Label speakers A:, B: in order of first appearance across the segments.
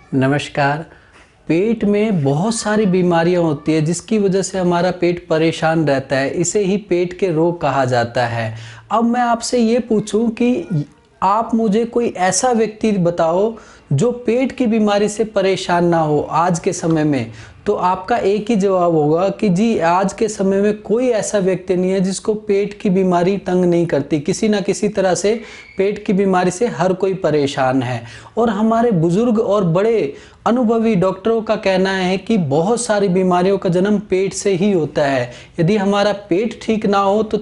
A: नमस्कार। पेट में बहुत सारी बीमारियां होती है जिसकी वजह से हमारा पेट परेशान रहता है। इसे ही पेट के रोग कहा जाता है। अब मैं आपसे ये पूछूं कि आप मुझे कोई ऐसा व्यक्ति बताओ जो पेट की बीमारी से परेशान ना हो आज के समय में। तो आपका एक ही जवाब होगा कि जी आज के समय में कोई ऐसा व्यक्ति नहीं है जिसको पेट की बीमारी तंग नहीं करती। किसी ना किसी तरह से पेट की बीमारी से हर कोई परेशान है। और हमारे बुजुर्ग और बड़े अनुभवी डॉक्टरों का कहना है कि बहुत सारी बीमारियों का जन्म पेट से ही होता है। यदि हमारा पेट ठीक ना हो तो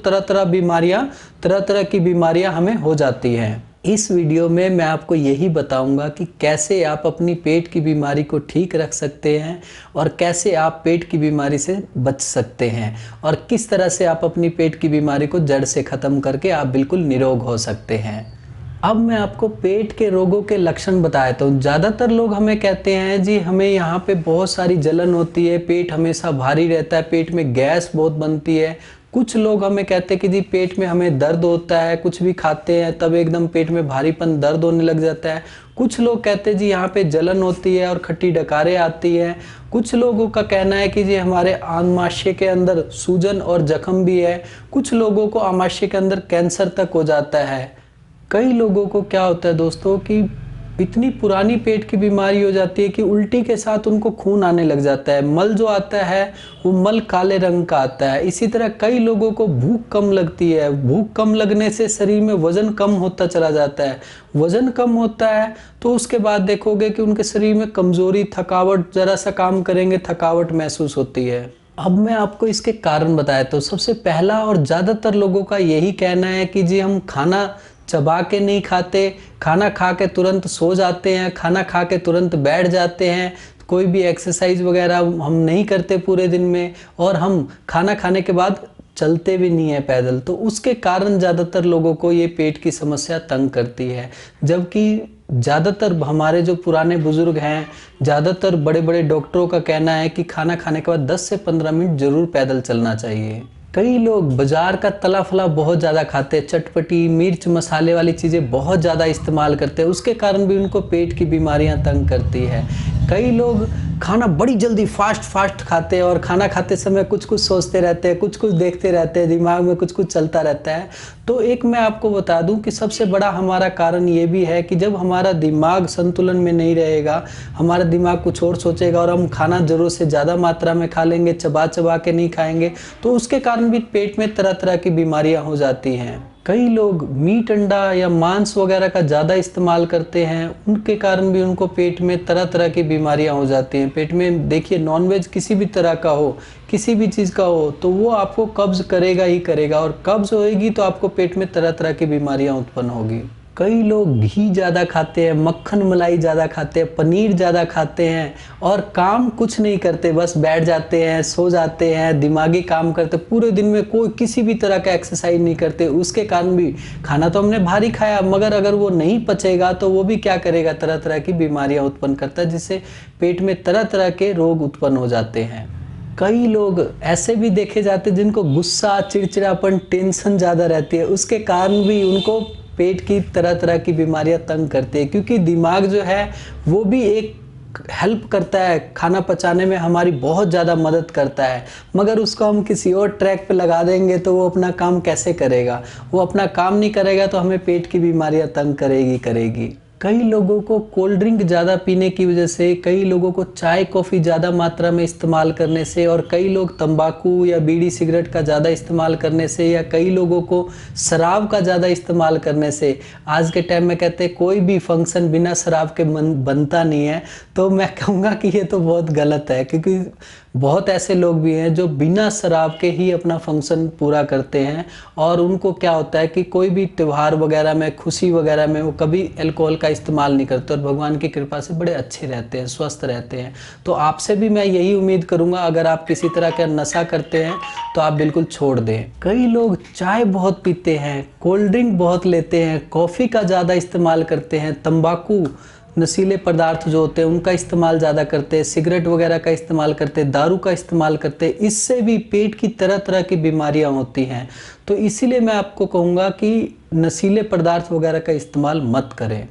A: तरह तरह की बीमारियां हमें हो जाती हैं। इस वीडियो में मैं आपको यही बताऊंगा कि कैसे आप अपनी पेट की बीमारी को ठीक रख सकते हैं और कैसे आप पेट की बीमारी से बच सकते हैं और किस तरह से आप अपनी पेट की बीमारी को जड़ से ख़त्म करके आप बिल्कुल निरोग हो सकते हैं। अब मैं आपको पेट के रोगों के लक्षण बताता हूँ। ज़्यादातर लोग हमें कहते हैं जी हमें यहाँ पे बहुत सारी जलन होती है, पेट हमेशा भारी रहता है, पेट में गैस बहुत बनती है। कुछ लोग हमें कहते हैं कि जी पेट में हमें दर्द होता है, कुछ भी खाते हैं तब एकदम पेट में भारीपन दर्द होने लग जाता है। कुछ लोग कहते हैं जी यहाँ पे जलन होती है और खट्टी डकारें आती हैं। कुछ लोगों का कहना है कि जी हमारे आमाशय के अंदर सूजन और जख्म भी है। कुछ लोगों को आमाशय के अंदर कैंसर तक हो जाता है। कई लोगों को क्या होता है दोस्तों कि इतनी पुरानी पेट की बीमारी हो जाती है कि उल्टी के साथ उनको खून आने लग जाता है। मल जो आता है वो मल काले रंग का आता है। इसी तरह कई लोगों को भूख कम लगती है। भूख कम लगने से शरीर में वजन कम होता चला जाता है। वजन कम होता है तो उसके बाद देखोगे कि उनके शरीर में कमजोरी, थकावट, जरा सा काम करेंगे थकावट महसूस होती है। अब मैं आपको इसके कारण बताया तो सबसे पहला और ज़्यादातर लोगों का यही कहना है कि जी हम खाना चबा के नहीं खाते, खाना खा के तुरंत सो जाते हैं, खाना खा के तुरंत बैठ जाते हैं, कोई भी एक्सरसाइज वगैरह हम नहीं करते पूरे दिन में और हम खाना खाने के बाद चलते भी नहीं है पैदल। तो उसके कारण ज़्यादातर लोगों को ये पेट की समस्या तंग करती है। जबकि ज़्यादातर हमारे जो पुराने बुजुर्ग हैं, ज़्यादातर बड़े बड़े डॉक्टरों का कहना है कि खाना खाने के बाद 10 से 15 मिनट ज़रूर पैदल चलना चाहिए। कई लोग बाजार का तला फला बहुत ज़्यादा खाते हैं, चटपटी मिर्च मसाले वाली चीज़ें बहुत ज़्यादा इस्तेमाल करते हैं, उसके कारण भी उनको पेट की बीमारियां तंग करती है। कई लोग खाना बड़ी जल्दी फास्ट खाते हैं और खाना खाते समय कुछ कुछ सोचते रहते हैं, कुछ कुछ देखते रहते हैं, दिमाग में कुछ कुछ चलता रहता है। तो एक मैं आपको बता दूं कि सबसे बड़ा हमारा कारण ये भी है कि जब हमारा दिमाग संतुलन में नहीं रहेगा, हमारा दिमाग कुछ और सोचेगा और हम खाना ज़रूरत से ज़्यादा मात्रा में खा लेंगे, चबा चबा के नहीं खाएंगे, तो उसके कारण भी पेट में तरह तरह की बीमारियां हो जाती हैं। कई लोग मीट, अंडा या मांस वगैरह का ज़्यादा इस्तेमाल करते हैं, उनके कारण भी उनको पेट में तरह तरह की बीमारियां हो जाती हैं। पेट में देखिए नॉनवेज किसी भी तरह का हो, किसी भी चीज़ का हो, तो वो आपको कब्ज़ करेगा ही करेगा और कब्ज़ होएगी तो आपको पेट में तरह तरह की बीमारियां उत्पन्न होगी। कई लोग घी ज़्यादा खाते हैं, मक्खन मलाई ज़्यादा खाते हैं, पनीर ज़्यादा खाते हैं और काम कुछ नहीं करते, बस बैठ जाते हैं, सो जाते हैं, दिमागी काम करते, पूरे दिन में कोई किसी भी तरह का एक्सरसाइज नहीं करते। उसके कारण भी खाना तो हमने भारी खाया मगर अगर वो नहीं पचेगा तो वो भी क्या करेगा, तरह तरह की बीमारियां उत्पन्न करता है, जिससे पेट में तरह तरह के रोग उत्पन्न हो जाते हैं। कई लोग ऐसे भी देखे जाते हैं जिनको गुस्सा, चिड़चिड़ापन, टेंशन ज़्यादा रहती है, उसके कारण भी उनको पेट की तरह तरह की बीमारियां तंग करती है। क्योंकि दिमाग जो है वो भी एक हेल्प करता है, खाना पचाने में हमारी बहुत ज़्यादा मदद करता है, मगर उसको हम किसी और ट्रैक पे लगा देंगे तो वो अपना काम कैसे करेगा। वो अपना काम नहीं करेगा तो हमें पेट की बीमारियां तंग करेगी। कई लोगों को कोल्ड ड्रिंक ज़्यादा पीने की वजह से, कई लोगों को चाय कॉफ़ी ज़्यादा मात्रा में इस्तेमाल करने से और कई लोग तंबाकू या बीड़ी सिगरेट का ज़्यादा इस्तेमाल करने से या कई लोगों को शराब का ज़्यादा इस्तेमाल करने से, आज के टाइम में कहते हैं कोई भी फंक्शन बिना शराब के बनता नहीं है। तो मैं कहूँगा कि ये तो बहुत गलत है, क्योंकि बहुत ऐसे लोग भी हैं जो बिना शराब के ही अपना फंक्शन पूरा करते हैं और उनको क्या होता है कि कोई भी त्यौहार वगैरह में, खुशी वगैरह में वो कभी अल्कोहल का इस्तेमाल नहीं करते और भगवान की कृपा से बड़े अच्छे रहते हैं, स्वस्थ रहते हैं। तो आपसे भी मैं यही उम्मीद करूंगा, अगर आप किसी तरह का नशा करते हैं तो आप बिल्कुल छोड़ दें। कई लोग चाय बहुत पीते हैं, कोल्ड ड्रिंक बहुत लेते हैं, कॉफ़ी का ज़्यादा इस्तेमाल करते हैं, तंबाकू, नशीले पदार्थ जो होते हैं उनका इस्तेमाल ज़्यादा करते हैं, सिगरेट वगैरह का इस्तेमाल करते हैं, दारू का इस्तेमाल करते हैं। इससे भी पेट की तरह तरह की बीमारियां होती हैं। तो इसीलिए मैं आपको कहूँगा कि नशीले पदार्थ वगैरह का इस्तेमाल मत करें।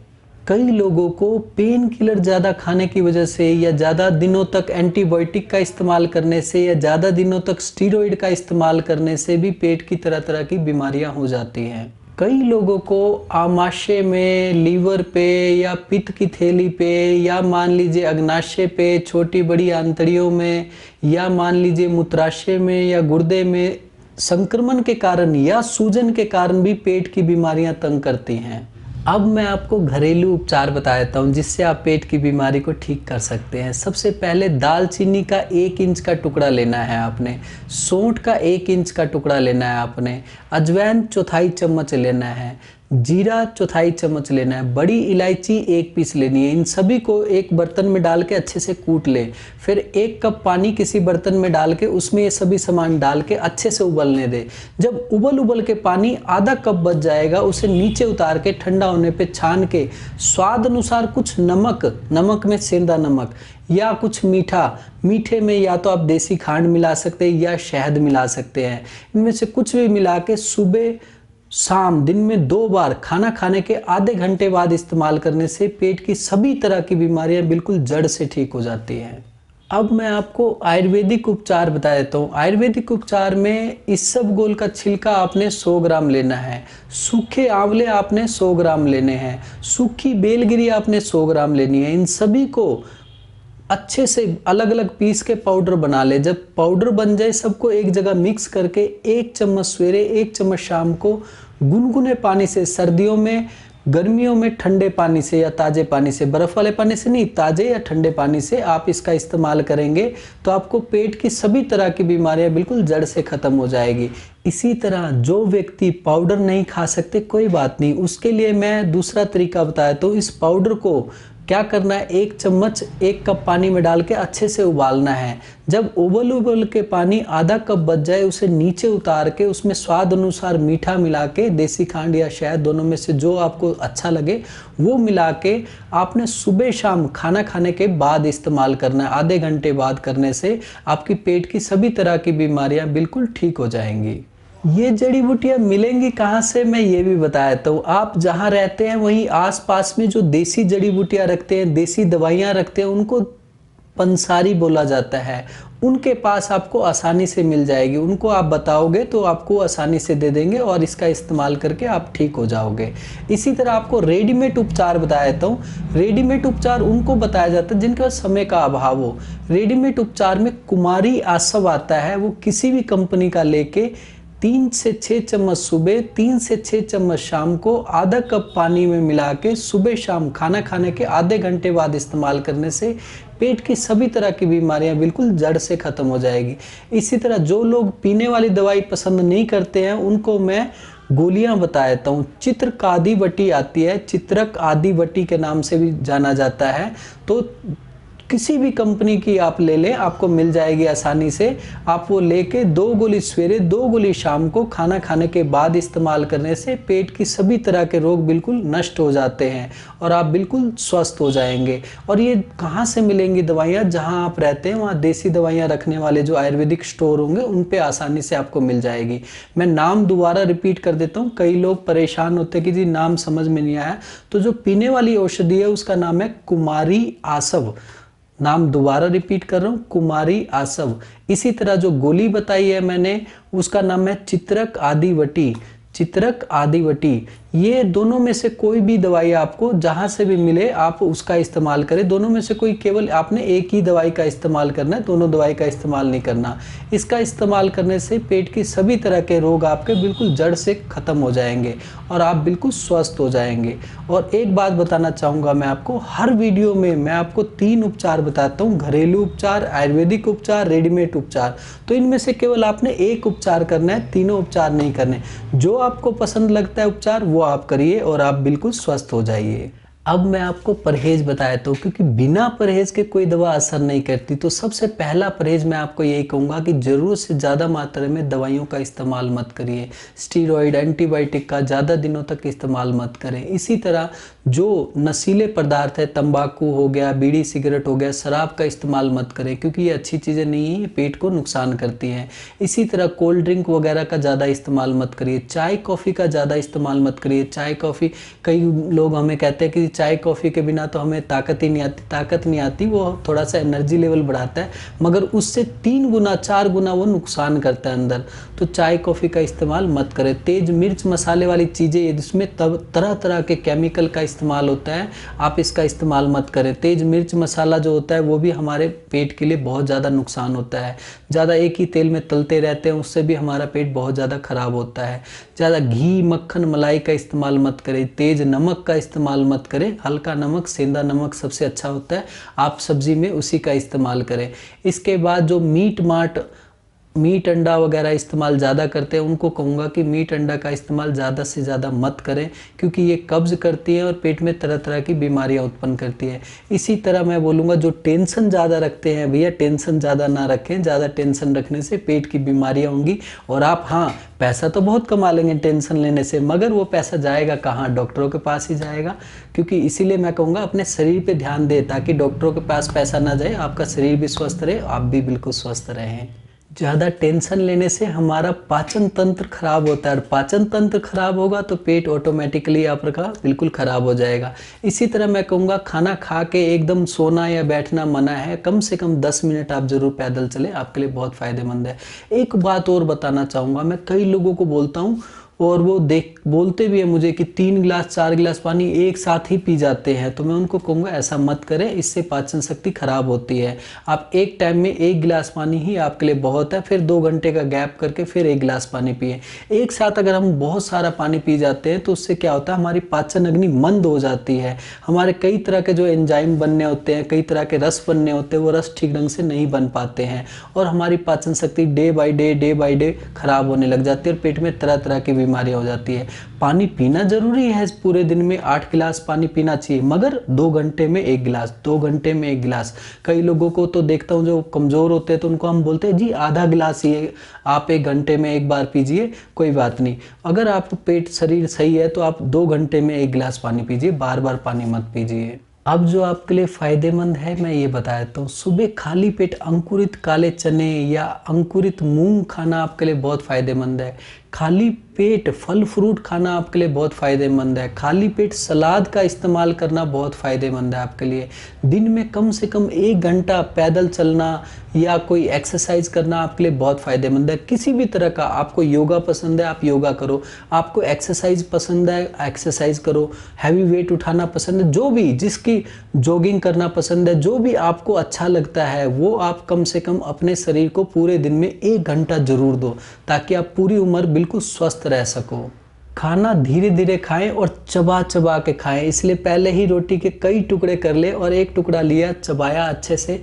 A: कई लोगों को पेन किलर ज़्यादा खाने की वजह से या ज़्यादा दिनों तक एंटीबायोटिक का इस्तेमाल करने से या ज़्यादा दिनों तक स्टीरॉइड का इस्तेमाल करने से भी पेट की तरह तरह की बीमारियां हो जाती हैं। कई लोगों को आमाशय में, लीवर पे या पित्त की थैली पे या मान लीजिए अग्नाशय पे, छोटी बड़ी आंतड़ियों में या मान लीजिए मूत्राशय में या गुर्दे में संक्रमण के कारण या सूजन के कारण भी पेट की बीमारियां तंग करती हैं। अब मैं आपको घरेलू उपचार बता देता हूँ जिससे आप पेट की बीमारी को ठीक कर सकते हैं। सबसे पहले दालचीनी का 1 इंच का टुकड़ा लेना है आपने, सौंठ का 1 इंच का टुकड़ा लेना है आपने, अजवाइन चौथाई चम्मच लेना है, जीरा चौथाई चम्मच लेना है, बड़ी इलायची 1 पीस लेनी है। इन सभी को एक बर्तन में डाल के अच्छे से कूट लें। फिर 1 कप पानी किसी बर्तन में डाल के उसमें ये सभी सामान डाल के अच्छे से उबलने दें। जब उबल के पानी आधा कप बच जाएगा उसे नीचे उतार के ठंडा होने पे छान के स्वाद अनुसार कुछ नमक में सेंधा नमक या कुछ मीठे में या तो आप देसी खांड मिला सकते हैं या शहद मिला सकते हैं। इनमें से कुछ भी मिला के सुबह शाम दिन में 2 बार खाना खाने के आधे घंटे बाद इस्तेमाल करने से पेट की सभी तरह की बीमारियां बिल्कुल जड़ से ठीक हो जाती हैं। अब मैं आपको आयुर्वेदिक उपचार बता देता हूँ। आयुर्वेदिक उपचार में इसबगोल का छिलका आपने 100 ग्राम लेना है, सूखे आंवले आपने 100 ग्राम लेने हैं, सूखी बेलगिरी आपने 100 ग्राम लेनी है। इन सभी को अच्छे से अलग अलग पीस के पाउडर बना ले। जब पाउडर बन जाए सबको एक जगह मिक्स करके 1 चम्मच सवेरे 1 चम्मच शाम को गुनगुने पानी से, सर्दियों में, गर्मियों में ठंडे पानी से या ताज़े पानी से, बर्फ़ वाले पानी से नहीं, ताज़े या ठंडे पानी से आप इसका इस्तेमाल करेंगे तो आपको पेट की सभी तरह की बीमारियां बिल्कुल जड़ से ख़त्म हो जाएगी। इसी तरह जो व्यक्ति पाउडर नहीं खा सकते कोई बात नहीं, उसके लिए मैं दूसरा तरीका बताया। तो इस पाउडर को क्या करना है, 1 चम्मच 1 कप पानी में डाल के अच्छे से उबालना है। जब उबल के पानी आधा कप बच जाए उसे नीचे उतार के उसमें स्वाद अनुसार मीठा मिला के, देसी खांड या शहद दोनों में से जो आपको अच्छा लगे वो मिला के आपने सुबह शाम खाना खाने के बाद इस्तेमाल करना है। आधे घंटे बाद करने से आपकी पेट की सभी तरह की बीमारियां बिल्कुल ठीक हो जाएंगी। ये जड़ी बूटियाँ मिलेंगी कहाँ से, मैं ये भी बताया। तो आप जहाँ रहते हैं वहीं आसपास में जो देसी जड़ी बूटियाँ रखते हैं, देसी दवाइयाँ रखते हैं, उनको पंसारी बोला जाता है। उनके पास आपको आसानी से मिल जाएगी। उनको आप बताओगे तो आपको आसानी से दे देंगे और इसका इस्तेमाल करके आप ठीक हो जाओगे। इसी तरह आपको रेडीमेड उपचार बताया देता हूँ। रेडीमेड उपचार उनको बताया जाता है जिनके पास समय का अभाव हो। रेडीमेड उपचार में कुमारी आसव आता है, वो किसी भी कंपनी का लेके 3 से 6 चम्मच सुबह, 3 से 6 चम्मच शाम को आधा कप पानी में मिला के सुबह शाम खाना खाने के आधे घंटे बाद इस्तेमाल करने से पेट की सभी तरह की बीमारियां बिल्कुल जड़ से ख़त्म हो जाएगी। इसी तरह जो लोग पीने वाली दवाई पसंद नहीं करते हैं उनको मैं गोलियां बता देता हूँ। चित्रक आदि वटी आती है, चित्रक आदि वटी के नाम से भी जाना जाता है। तो किसी भी कंपनी की आप ले लें, आपको मिल जाएगी आसानी से। आप वो लेके 2 गोली सवेरे 2 गोली शाम को खाना खाने के बाद इस्तेमाल करने से पेट की सभी तरह के रोग बिल्कुल नष्ट हो जाते हैं और आप बिल्कुल स्वस्थ हो जाएंगे। और ये कहाँ से मिलेंगी दवाइयाँ, जहाँ आप रहते हैं वहाँ देसी दवाइयाँ रखने वाले जो आयुर्वेदिक स्टोर होंगे उन पे आसानी से आपको मिल जाएगी। मैं नाम दोबारा रिपीट कर देता हूँ, कई लोग परेशान होते हैं कि जी नाम समझ में नहीं आया। तो जो पीने वाली औषधि है उसका नाम है कुमारी आसव। नाम दोबारा रिपीट कर रहा हूँ, कुमारी आसव। इसी तरह जो गोली बताई है मैंने उसका नाम है चित्रक आदि वटी। चित्रक आदि वटी, ये दोनों में से कोई भी दवाई आपको जहाँ से भी मिले आप उसका इस्तेमाल करें। दोनों में से कोई, केवल आपने एक ही दवाई का इस्तेमाल करना है, दोनों दवाई का इस्तेमाल नहीं करना। इसका इस्तेमाल करने से पेट की सभी तरह के रोग आपके बिल्कुल जड़ से ख़त्म हो जाएंगे और आप बिल्कुल स्वस्थ हो जाएंगे। और एक बात बताना चाहूँगा मैं आपको, हर वीडियो में मैं आपको 3 उपचार बताता हूँ, घरेलू उपचार, आयुर्वेदिक उपचार, रेडीमेड उपचार। तो इनमें से केवल आपने एक उपचार करना है, तीनों उपचार नहीं करने। जो आपको पसंद लगता है उपचार वो आप करिए और आप बिल्कुल स्वस्थ हो जाइए। अब मैं आपको परहेज बताया तो, क्योंकि बिना परहेज के कोई दवा असर नहीं करती। तो सबसे पहला परहेज मैं आपको यही कहूँगा कि ज़रूरत से ज़्यादा मात्रा में दवाइयों का इस्तेमाल मत करिए। स्टीरॉइड, एंटीबायोटिक का ज़्यादा दिनों तक इस्तेमाल मत करें। इसी तरह जो नशीले पदार्थ है, तंबाकू हो गया, बीड़ी सिगरेट हो गया, शराब का इस्तेमाल मत करें क्योंकि ये अच्छी चीज़ें नहीं है, ये पेट को नुकसान करती हैं। इसी तरह कोल्ड ड्रिंक वगैरह का ज़्यादा इस्तेमाल मत करिए। चाय कॉफ़ी का ज़्यादा इस्तेमाल मत करिए। चाय कॉफ़ी, कई लोग हमें कहते हैं कि चाय कॉफ़ी के बिना तो हमें ताकत नहीं आती, वो थोड़ा सा एनर्जी लेवल बढ़ाता है, मगर उससे 3 गुना 4 गुना वो नुकसान करता है अंदर। तो चाय कॉफ़ी का इस्तेमाल मत करें। तेज़ मिर्च मसाले वाली चीज़ें जिसमें तरह तरह के केमिकल का इस्तेमाल होता है, आप इसका इस्तेमाल मत करें। तेज़ मिर्च मसाला जो होता है वो भी हमारे पेट के लिए बहुत ज़्यादा नुकसान होता है। ज़्यादा एक ही तेल में तलते रहते हैं, उससे भी हमारा पेट बहुत ज़्यादा ख़राब होता है। ज़्यादा घी मक्खन मलाई का इस्तेमाल मत करें। तेज़ नमक का इस्तेमाल मत करें। हल्का नमक, सेंधा नमक सबसे अच्छा होता है, आप सब्ज़ी में उसी का इस्तेमाल करें। इसके बाद जो मीट अंडा वगैरह इस्तेमाल ज़्यादा करते हैं, उनको कहूँगा कि मीट अंडा का इस्तेमाल ज़्यादा से ज़्यादा मत करें, क्योंकि ये कब्ज़ करती है और पेट में तरह तरह की बीमारियाँ उत्पन्न करती है। इसी तरह मैं बोलूँगा जो टेंशन ज़्यादा रखते हैं, भैया टेंशन ज़्यादा ना रखें। ज़्यादा टेंशन रखने से पेट की बीमारियाँ होंगी। और आप पैसा तो बहुत कमा लेंगे टेंशन लेने से, मगर वो पैसा जाएगा कहाँ? डॉक्टरों के पास ही जाएगा। क्योंकि इसीलिए मैं कहूँगा अपने शरीर पे ध्यान दें, ताकि डॉक्टरों के पास पैसा ना जाए, आपका शरीर भी स्वस्थ रहे, आप भी बिल्कुल स्वस्थ रहें। ज़्यादा टेंशन लेने से हमारा पाचन तंत्र खराब होता है, और पाचन तंत्र खराब होगा तो पेट ऑटोमेटिकली आपका बिल्कुल खराब हो जाएगा। इसी तरह मैं कहूँगा खाना खा के एकदम सोना या बैठना मना है। कम से कम 10 मिनट आप ज़रूर पैदल चलें, आपके लिए बहुत फ़ायदेमंद है। एक बात और बताना चाहूँगा, मैं कई लोगों को बोलता हूँ और वो बोलते भी है मुझे कि 3 गिलास 4 गिलास पानी एक साथ ही पी जाते हैं। तो मैं उनको कहूँगा ऐसा मत करें, इससे पाचन शक्ति खराब होती है। आप एक टाइम में 1 गिलास पानी ही आपके लिए बहुत है, फिर 2 घंटे का गैप करके फिर 1 गिलास पानी पिए। एक साथ अगर हम बहुत सारा पानी पी जाते हैं तो उससे क्या होता है, हमारी पाचन अग्नि मंद हो जाती है। हमारे कई तरह के जो एंजाइम बनने होते हैं, कई तरह के रस बनने होते हैं, वो रस ठीक ढंग से नहीं बन पाते हैं, और हमारी पाचन शक्ति डे बाय डे खराब होने लग जाती है, और पेट में तरह तरह की बीमारियां हो जाती है। पानी पीना जरूरी है, पूरे दिन में 8 गिलास पानी पीना चाहिए, मगर 2 घंटे में 1 गिलास, 2 घंटे में 1 गिलास। कई लोगों को तो देखता हूँ जो कमजोर होते हैं, तो उनको हम बोलते हैं जी आधा गिलास ही आप 1 घंटे में एक बार पीजिए, कोई बात नहीं। अगर आपको पेट शरीर सही है तो आप 2 घंटे में 1 गिलास पानी पीजिए, बार बार पानी मत पीजिए। अब जो आपके लिए फ़ायदेमंद है मैं ये बता देता हूँ। सुबह खाली पेट अंकुरित काले चने या अंकुरित मूंग खाना आपके लिए बहुत फ़ायदेमंद है। खाली पेट फल फ्रूट खाना आपके लिए बहुत फ़ायदेमंद है। खाली पेट सलाद का इस्तेमाल करना बहुत फ़ायदेमंद है आपके लिए। दिन में कम से कम 1 घंटा पैदल चलना या कोई एक्सरसाइज करना आपके लिए बहुत फ़ायदेमंद है। किसी भी तरह का, आपको योगा पसंद है आप योगा करो, आपको एक्सरसाइज पसंद है एक्सरसाइज करो, हैवी वेट उठाना पसंद है, जो भी जिसकी जॉगिंग करना पसंद है, जो भी आपको अच्छा लगता है वो आप कम से कम अपने शरीर को पूरे दिन में 1 घंटा जरूर दो, ताकि आप पूरी उम्र बिल्कुल स्वस्थ रह सको। खाना धीरे धीरे खाएं और चबा चबा के खाएं, इसलिए पहले ही रोटी के कई टुकड़े कर ले और एक टुकड़ा लिया, चबाया अच्छे से।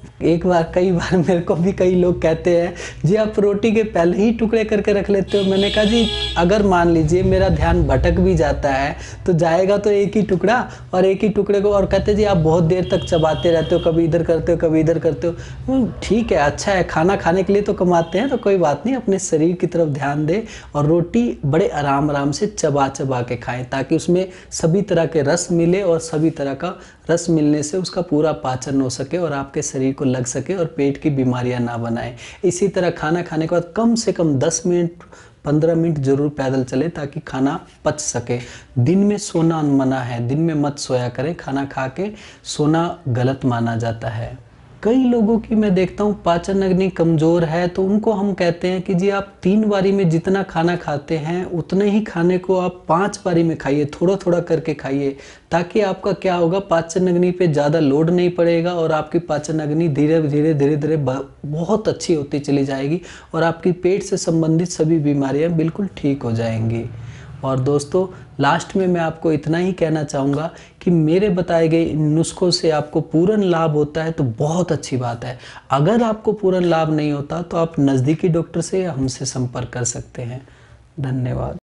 A: कई बार मेरे को भी कई लोग कहते हैं जी आप रोटी के पहले ही टुकड़े करके रख लेते हो। मैंने कहा जी अगर मान लीजिए मेरा ध्यान भटक भी जाता है तो जाएगा तो एक ही टुकड़ा, और एक ही टुकड़े को, और कहते जी आप बहुत देर तक चबाते रहते हो, कभी इधर करते हो कभी इधर करते हो। ठीक है, अच्छा है, खाना खाने के लिए तो कमाते हैं, तो कोई बात नहीं, अपने शरीर की तरफ ध्यान दें और रोटी बड़े आराम आराम से चबा चबा के खाएं, ताकि उसमें सभी तरह के रस मिले, और सभी तरह का रस मिलने से उसका पूरा पाचन हो सके और आपके शरीर को लग सके और पेट की बीमारियां ना बनाए। इसी तरह खाना खाने के बाद कम से कम 10 मिनट 15 मिनट जरूर पैदल चले, ताकि खाना पच सके। दिन में सोना मना है, दिन में मत सोया करें, खाना खा के सोना गलत माना जाता है। कई लोगों की मैं देखता हूँ पाचन अग्नि कमज़ोर है, तो उनको हम कहते हैं कि जी आप 3 बारी में जितना खाना खाते हैं उतने ही खाने को आप 5 बारी में खाइए, थोड़ा थोड़ा करके खाइए, ताकि आपका क्या होगा, पाचन अग्नि पे ज़्यादा लोड नहीं पड़ेगा और आपकी पाचन अग्नि धीरे धीरे बहुत अच्छी होती चली जाएगी, और आपकी पेट से संबंधित सभी बीमारियाँ बिल्कुल ठीक हो जाएंगी। और दोस्तों लास्ट में मैं आपको इतना ही कहना चाहूँगा कि मेरे बताए गए इन नुस्खों से आपको पूर्ण लाभ होता है तो बहुत अच्छी बात है। अगर आपको पूर्ण लाभ नहीं होता तो आप नज़दीकी डॉक्टर से या हमसे संपर्क कर सकते हैं। धन्यवाद।